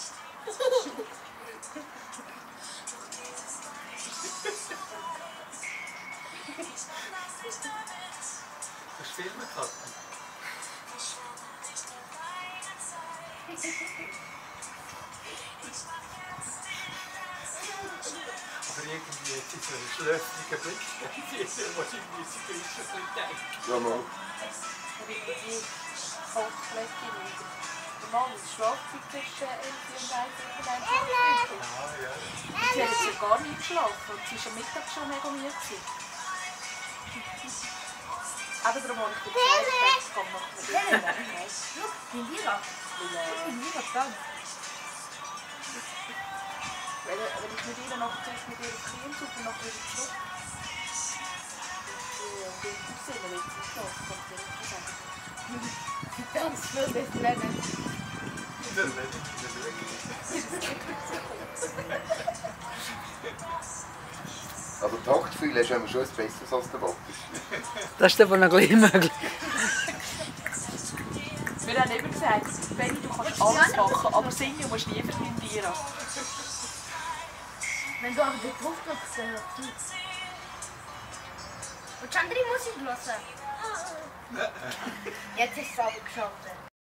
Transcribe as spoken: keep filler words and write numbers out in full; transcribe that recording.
Hast du Filme gehabt? Aber irgendwie jetzt ist so ein schlösriger Blick, die ist ja wahrscheinlich so frischen Blick denken. Ja, mal. Ich bin die Volksfläche nicht. Der Mann ist schlafen zwischen elf und eins und eins Uhr. Ah, ja. Sie hat jetzt ja gar nicht geschlafen und sie war am Mittag schon mega müde. Aber darum habe ich dir gesagt, ich komme noch mit dir. Schau, in Lira. In Lira dran. Wenn, wenn ich mit ihr noch zuerst mit ihr Kind suche und nachher wieder zurück. Und die Cousine will zum Schlafen, kann ich dir nicht sagen. Ganz schnell das Rennen. Das werde ich nicht schauen. Aber Taktgefühl hast du immer schon ein besseres als der Walter. Das ist aber noch gleich möglich. Wir haben immer gesagt, Benni, du kannst alles machen, aber singen musst du nie für deinen Lira. Wenn du aber den drauf drückst, dann hörst du es. Willst du andere Musik hören? Jetzt ist es aber geschafft.